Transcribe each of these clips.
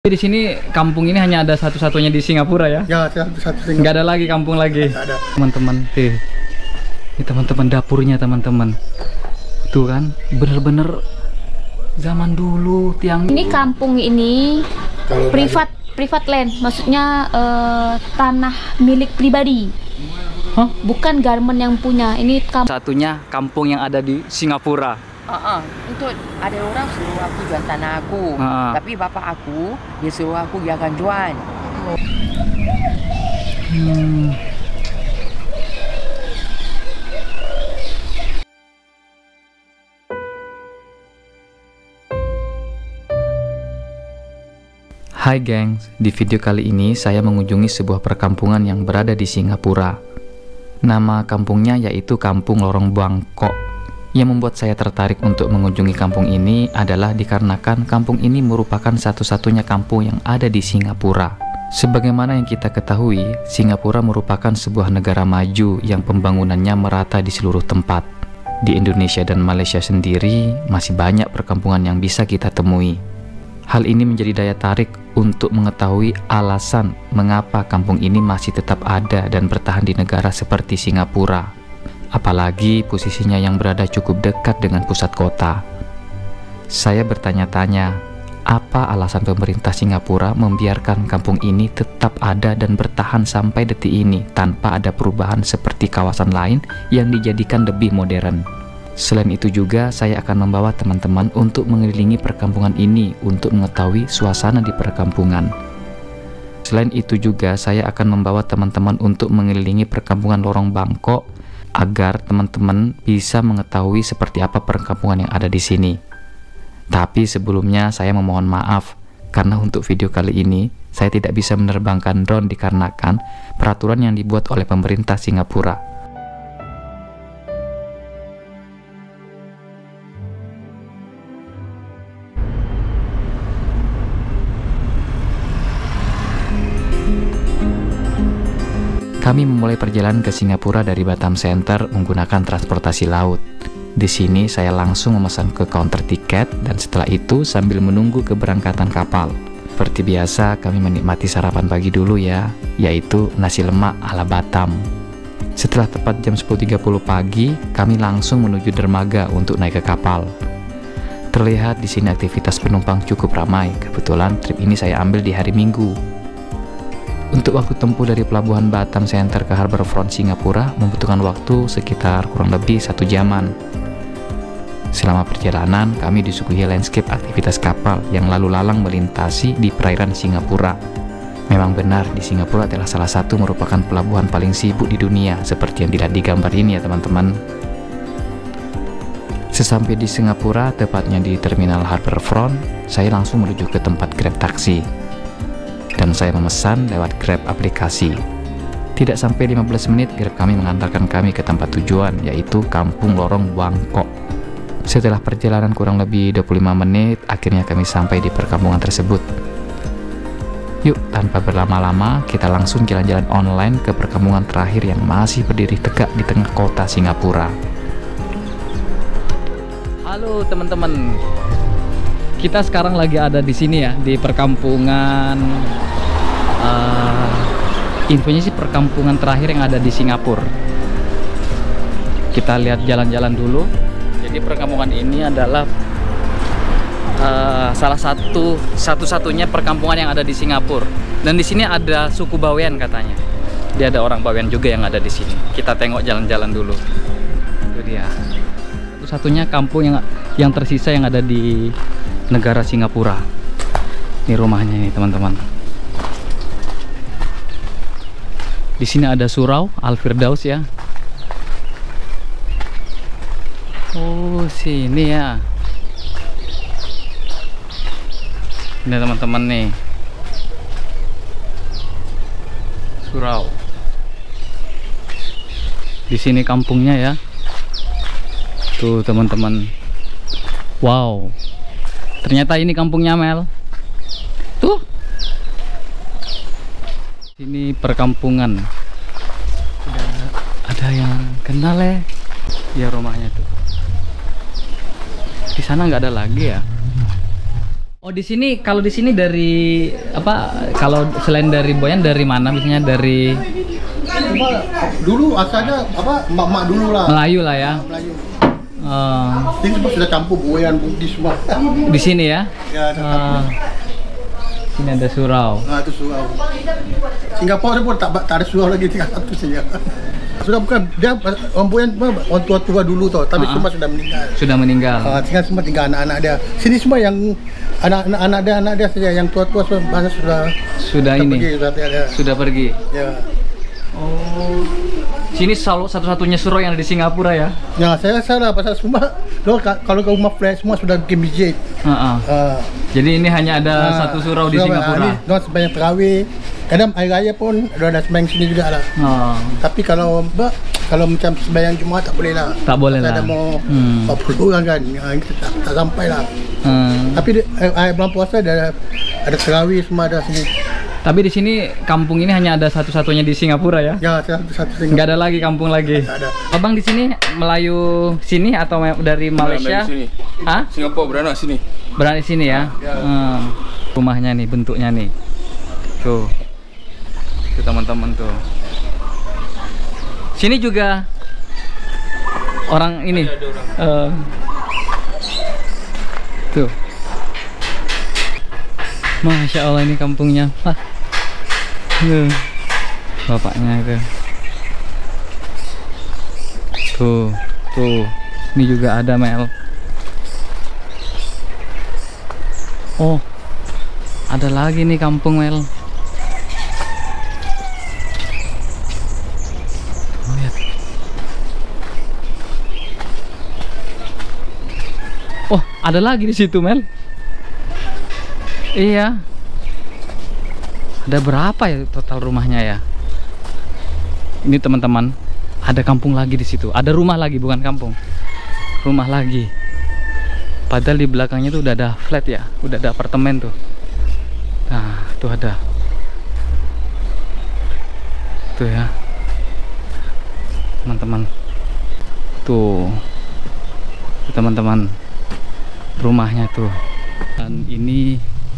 Di sini kampung ini hanya ada satu-satunya di Singapura ya? Ya, satu Nggak ada lagi kampung lagi. Teman-teman, ini teman-teman dapurnya teman-teman. Tuh kan, bener-bener zaman dulu tiang. Ini kampung ini privat land, maksudnya tanah milik pribadi. Hah? Bukan government yang punya. Ini Satunya kampung yang ada di Singapura. Itu ada orang suruh aku jual tanah aku, tapi bapak aku dia suruh aku jangan jual. Hai gengs, di video kali ini saya mengunjungi sebuah perkampungan yang berada di Singapura. Nama kampungnya yaitu Kampung Lorong Buangkok. Yang membuat saya tertarik untuk mengunjungi kampung ini adalah dikarenakan kampung ini merupakan satu-satunya kampung yang ada di Singapura. Sebagaimana yang kita ketahui, Singapura merupakan sebuah negara maju yang pembangunannya merata di seluruh tempat. Di Indonesia dan Malaysia sendiri, masih banyak perkampungan yang bisa kita temui. Hal ini menjadi daya tarik untuk mengetahui alasan mengapa kampung ini masih tetap ada dan bertahan di negara seperti Singapura. Apalagi posisinya yang berada cukup dekat dengan pusat kota. Saya bertanya-tanya, apa alasan pemerintah Singapura membiarkan kampung ini tetap ada dan bertahan sampai detik ini tanpa ada perubahan seperti kawasan lain yang dijadikan lebih modern. Selain itu juga, saya akan membawa teman-teman untuk mengelilingi perkampungan ini untuk mengetahui suasana di perkampungan. Selain itu juga, saya akan membawa teman-teman untuk mengelilingi perkampungan Lorong Buangkok agar teman-teman bisa mengetahui seperti apa perkampungan yang ada di sini. Tapi sebelumnya saya memohon maaf karena untuk video kali ini saya tidak bisa menerbangkan drone dikarenakan peraturan yang dibuat oleh pemerintah Singapura. Kami memulai perjalanan ke Singapura dari Batam Center menggunakan transportasi laut. Di sini saya langsung memesan ke counter tiket dan setelah itu sambil menunggu keberangkatan kapal. Seperti biasa kami menikmati sarapan pagi dulu ya, yaitu nasi lemak ala Batam. Setelah tepat jam 10.30 pagi, kami langsung menuju dermaga untuk naik ke kapal. Terlihat di sini aktivitas penumpang cukup ramai. Kebetulan trip ini saya ambil di hari Minggu. Untuk waktu tempuh dari pelabuhan Batam Center ke Harbourfront Singapura membutuhkan waktu sekitar kurang lebih 1 jaman. Selama perjalanan, kami disuguhi landscape aktivitas kapal yang lalu lalang melintasi di perairan Singapura. Memang benar, di Singapura adalah salah satu merupakan pelabuhan paling sibuk di dunia, seperti yang dilihat di gambar ini ya teman-teman. Sesampai di Singapura, tepatnya di Terminal Harbourfront, saya langsung menuju ke tempat Grab taksi. Dan saya memesan lewat Grab aplikasi. Tidak sampai 15 menit Grab kami mengantarkan kami ke tempat tujuan, yaitu Kampung Lorong Buangkok. Setelah perjalanan kurang lebih 25 menit, akhirnya kami sampai di perkampungan tersebut. Yuk, tanpa berlama-lama, kita langsung jalan-jalan online ke perkampungan terakhir yang masih berdiri tegak di tengah kota Singapura. Halo teman-teman. Kita sekarang lagi ada di sini ya, di perkampungan. Infonya sih perkampungan terakhir yang ada di Singapura. Kita lihat jalan-jalan dulu. Jadi perkampungan ini adalah salah satu-satunya perkampungan yang ada di Singapura. Dan di sini ada suku Bawean katanya. Dia ada orang Bawean juga yang ada di sini. Kita tengok jalan-jalan dulu. Itu dia. Satu-satunya kampung yang tersisa yang ada di negara Singapura. Ini rumahnya nih teman-teman. Di sini ada surau Al-Firdaus ya. Oh, sini ya. Ini teman-teman nih. Surau. Di sini kampungnya ya. Tuh teman-teman. Wow. Ternyata ini kampungnya Mel. Tuh. Ini perkampungan. Ada yang kenal ya. Ya rumahnya tuh. Di sana nggak ada lagi ya. Oh, di sini kalau di sini dari apa? Kalau selain dari Boyan dari mana biasanya dari dulu asalnya apa? Mak-mak dulu lah. Melayu lah ya. Melayu. Ini semua sudah campur Boyan, Bugis semua. Di sini ya? Ya, sini ada surau. Nah, itu surau. Singapura pun tak ada surau lagi, tinggal satu saja. Sudah bukan dia orang Boyan orang tua-tua dulu tuh, tapi semua sudah meninggal. Sudah meninggal. Tinggal semua tinggal anak-anak dia. Sini semua yang anak dia saja, yang tua-tua sudah ini. Pergi, sudah pergi. Ya. Oh. Sini satu-satunya surau yang ada di Singapura ya? Ya, saya salah pasal semua. Kalau ke rumah flat semua sudah bikin masjid. Jadi ini hanya ada satu surau di Singapura. Ini sebanyak terawih. Kadang hari raya pun ada sembahyang sini juga lah. Tapi kalau macam sembahyang Jumaat tak boleh lah. Tak boleh lah. Ada mau 40 orang kan, tak sampai lah. Tapi bulan puasa ada terawih semua ada sini. Tapi di sini kampung ini hanya ada satu-satunya di Singapura ya? Ya, satu. Nggak ada lagi kampung lagi. Ada. Abang di sini Melayu sini atau dari Malaysia? Sini. Hah? Singapura beranak sini. Beranak sini ya? Rumahnya nih, bentuknya nih. Tuh. Tuh teman-teman tuh. Sini juga orang ini. Tuh. Masya Allah ini kampungnya. Bapaknya itu. Tuh. Ini juga ada Mel. Oh, ada lagi nih kampung Mel. Lihat. Oh, ada lagi di situ Mel. Iya. Ada berapa ya total rumahnya ya? Ini teman-teman, ada kampung lagi di situ. Ada rumah lagi, bukan kampung. Rumah lagi. Padahal di belakangnya tuh udah ada flat ya, udah ada apartemen tuh. Nah, tuh ada. Tuh ya. Teman-teman. Tuh. Teman-teman. Rumahnya tuh. Dan ini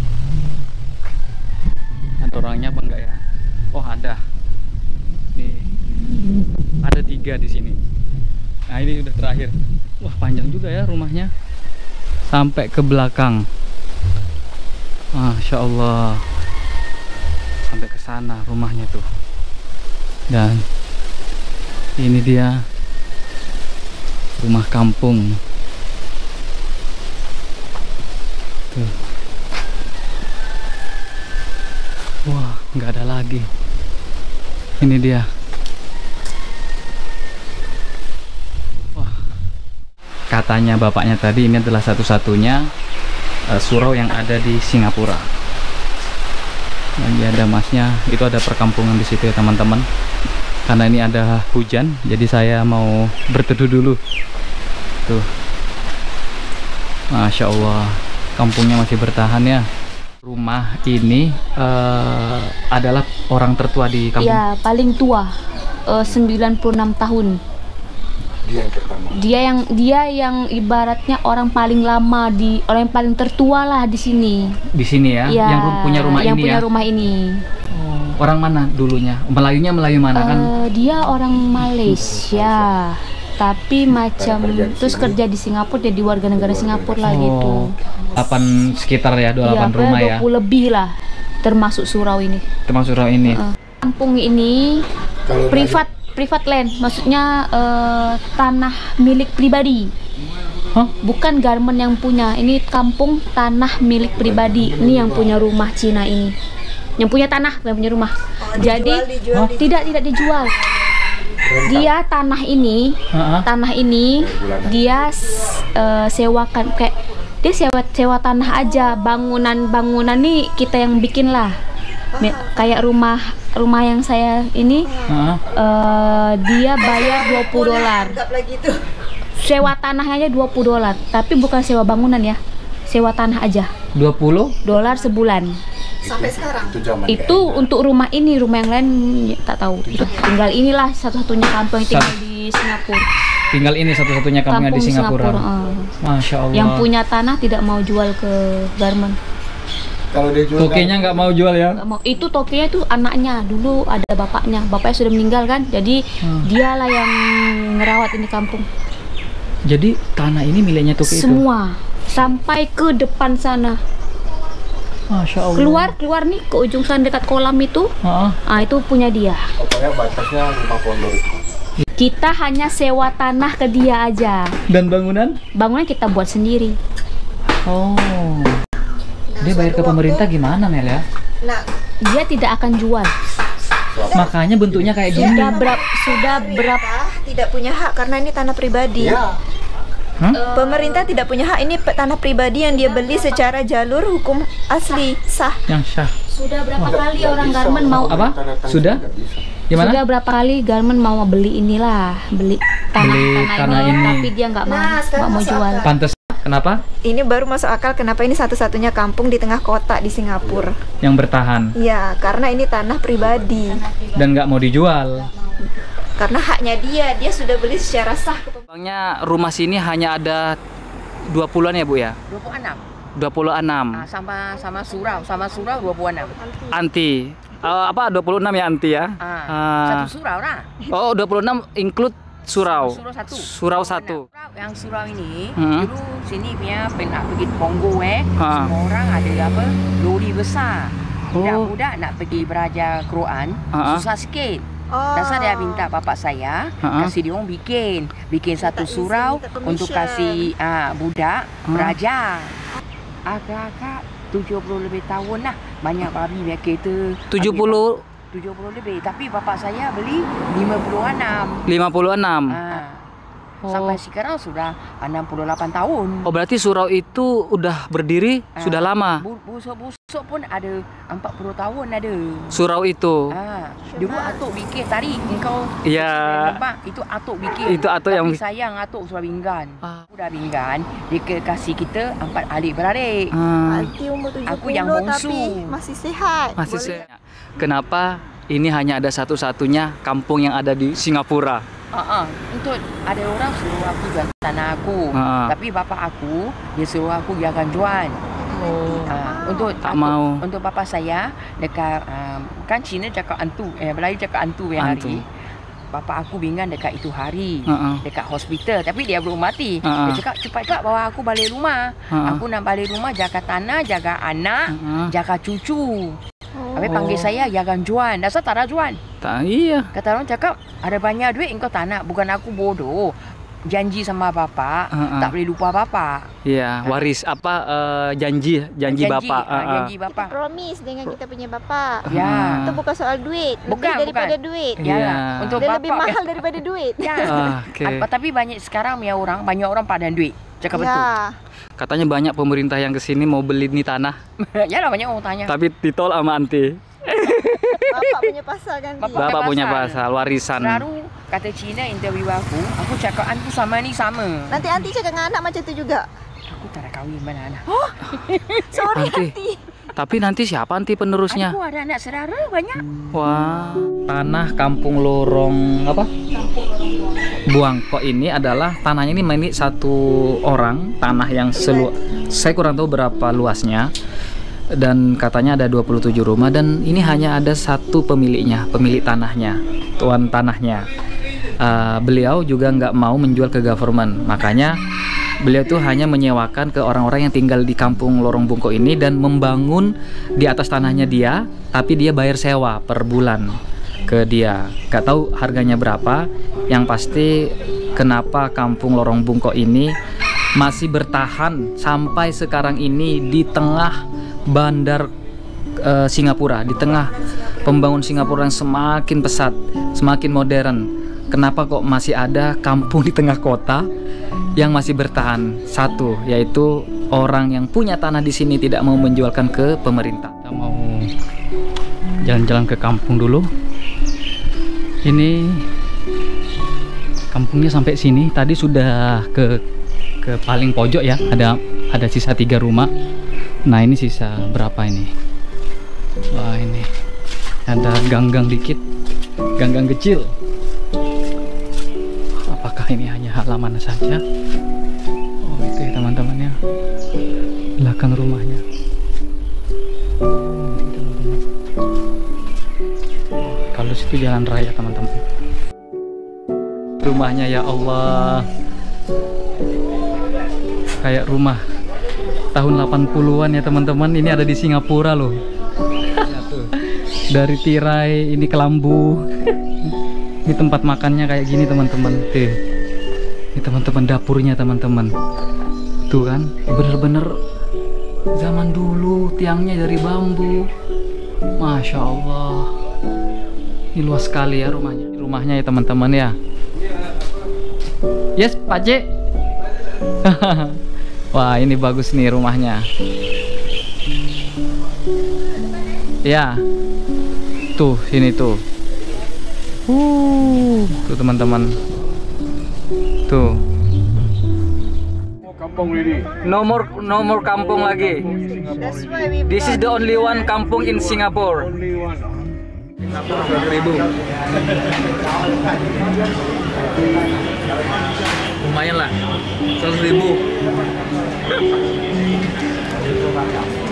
ada orangnya apa enggak ya? Oh, ada. Nih. Ada 3 di sini. Nah, ini udah terakhir. Wah, panjang juga ya rumahnya. Sampai ke belakang. Masya Allah. Sampai ke sana rumahnya tuh. Dan ini dia rumah kampung. Tuh. Wah, nggak ada lagi. Ini dia. Wah. Katanya bapaknya tadi ini adalah satu-satunya surau yang ada di Singapura. Lagi ada masnya, itu ada perkampungan di situ ya teman-teman. Karena ini ada hujan, jadi saya mau berteduh dulu. Tuh. Masya Allah, kampungnya masih bertahan ya. Rumah ini adalah orang tertua di kampung. Ya, paling tua, 96 tahun. Dia yang pertama. Dia yang ibaratnya orang paling lama orang yang paling tertua lah di sini. Di sini ya, yang punya rumah yang ini punya ya. rumah ini. Orang mana dulunya? Melayunya Melayu mana kan? Dia orang Malaysia. Tapi macam terus kerja di Singapura, jadi warga negara Singapura lah gitu. 8 sekitar ya, 28 rumah ya. 20 lebih lah, termasuk surau ini. Termasuk surau ini. Kampung ini privat land, maksudnya tanah milik pribadi. Hah? Bukan garmen yang punya. Ini kampung tanah milik pribadi. Ini yang punya rumah Cina ini. Yang punya tanah, yang punya rumah. Jadi tidak dijual. Dia tanah ini dia sewakan, kayak dia sewa tanah aja. Bangunan nih kita yang bikin lah, kayak rumah yang saya ini. Dia bayar $20. Sewa tanahnya aja $20, tapi bukan sewa bangunan ya, sewa tanah aja. $20 sebulan. Sampai sekarang Itu untuk rumah ini, rumah yang lain tak tahu. Tinggal inilah satu-satunya kampung yang tinggal di Singapura. tinggal ini satu-satunya kampungnya di Singapura. Masya Allah. Yang punya tanah tidak mau jual ke garmen. Kalau dia jual tokenya nggak mau jual ya? Nggak mau. Itu tokenya itu anaknya, dulu ada bapaknya sudah meninggal kan, jadi dialah yang ngerawat ini kampung. Jadi tanah ini miliknya toke itu? Semua, sampai ke depan sana. Masya Allah. Keluar nih ke ujung sana dekat kolam itu, itu punya dia. pokoknya batasnya 5 pondok itu. Kita hanya sewa tanah ke dia aja. Dan bangunan? Bangunan kita buat sendiri. Oh. Dia bayar ke pemerintah gimana, Mel ya? Dia tidak akan jual. Makanya bentuknya kayak gini. Sudah berapa? Tidak punya hak karena ini tanah pribadi. Pemerintah tidak punya hak, ini tanah pribadi yang dia beli secara jalur hukum asli sah. Yang sah. Sudah berapa kali orang garmen mau apa? Sudah? Gimana? Sudah berapa kali garmen mau beli inilah, beli tanah ini, tapi dia nggak mau jual. Pantes. Kenapa? Ini baru masuk akal kenapa ini satu-satunya kampung di tengah kota di Singapura yang bertahan. Ya, karena ini tanah pribadi dan nggak mau dijual. Karena haknya dia sudah beli secara sah. Bangnya rumah sini hanya ada 20-an ya Bu ya? 26. 26. Sama surau 26. Anti. Apa 26 ya anti ya? Satu surau lah. Oh, 26 include surau. Surau 1. Yang surau ini dulu sini punya nak pergi Pongo semua orang ada apa? Lori besar. Budak-budak nak pergi belajar Quran susah sikit. Dasar dia minta bapak saya kasih dia orang bikin satu surau untuk kasih budak belajar. Agak-agak 70 lebih tahun lah, banyak babi punya kereta. 70 lebih, tapi bapak saya beli 56. Sampai sekarang sudah 68 tahun. Oh, berarti surau itu udah berdiri sudah lama. Busuk pun ada 40 tahun ada. Surau itu. Dulu atuk bikin tadi engkau. Iya. Itu atuk bikin. Itu atuk yang sayang atuk sudah pinggan. Udah pinggan, dia kasih kita 4 adik beradik. Alti umur 70 aku yang bongsu tapi masih sehat. Masih sehat. Kenapa ini hanya ada satu-satunya kampung yang ada di Singapura? Untuk ada orang suruh aku jual tanah aku, tapi bapak aku dia suruh aku jangan jual. Untuk bapak saya dekat kan Cina cakap antu, Melayu cakap antu yang hari. Bapak aku bingan dekat itu hari, dekat hospital, tapi dia belum mati. Dia cakap cepat kak bawa aku balik rumah. Aku nak balik rumah jaga tanah, jaga anak, jaga cucu. Habis panggil saya jangan jual. Dasar tak ada jual. Iya. Kata orang cakap ada banyak duit engkau tak nak. Bukan aku bodoh. Janji sama bapak tak boleh lupa bapak. Iya, waris apa janji bapak. Janji bapak. Promise dengan kita punya bapak. Ya. Itu bukan soal duit, bukan daripada duit. Ya. Untuk dia bapak lebih mahal daripada duit. Ya. Tapi banyak sekarang banyak orang pada duit. Cakap betul. Katanya banyak pemerintah yang kesini mau beli nih tanah. Ya lah banyak orang tanya. Tapi ditolak sama anti. Bapak punya pasal kan? Bapak punya pasal warisan. Selalu kata Cina interview aku cakap antu sama ni sama. Nanti anti cakap dengan anak macam tu juga. Aku tak ada kahwin mana anak. Sorry anti. Tapi nanti siapa anti penerusnya? Aku ada anak saudara banyak. Wah, tanah Kampung Lorong apa? Buangkok ini adalah tanahnya ini milik satu orang, tanah yang saya kurang tahu berapa luasnya. Dan katanya ada 27 rumah dan ini hanya ada satu pemiliknya, pemilik tanahnya, tuan tanahnya. Beliau juga nggak mau menjual ke government, makanya beliau tuh hanya menyewakan ke orang-orang yang tinggal di Kampung Lorong Buangkok ini dan membangun di atas tanahnya dia, tapi dia bayar sewa per bulan ke dia. Gak tahu harganya berapa. Yang pasti kenapa Kampung Lorong Buangkok ini masih bertahan sampai sekarang ini di tengah bandar Singapura, di tengah pembangunan Singapura yang semakin pesat, semakin modern. Kenapa kok masih ada kampung di tengah kota yang masih bertahan? Satu, yaitu orang yang punya tanah di sini tidak mau menjualkan ke pemerintah. Kita mau jalan-jalan ke kampung dulu. Ini kampungnya sampai sini. Tadi sudah ke paling pojok ya. Ada sisa 3 rumah. Nah ini sisa berapa ini? Wah ini ada gang-gang dikit, gang-gang kecil. Apakah apakah ini hanya halaman saja? Oh itu ya teman-teman ya, belakang rumahnya. Oh, ini teman-teman. Oh, kalau situ jalan raya teman-teman. Rumahnya ya Allah, kayak rumah tahun 80-an ya teman-teman. Ini ada di Singapura loh. Dari tirai ini ke lambu. Ini tempat makannya kayak gini teman-teman. Ini teman-teman dapurnya teman-teman. Tuh kan, bener-bener zaman dulu, tiangnya dari bambu. Masya Allah. Ini luas sekali ya rumahnya. Rumahnya ya teman-teman ya. Yes, Pak C. Wah, ini bagus nih rumahnya. Ya. Tuh, sini tuh. Tuh teman-teman. Tuh. No more kampung lagi. This is the only one kampung in Singapore. Singapura 100.000. Lumayan lah, 100.000.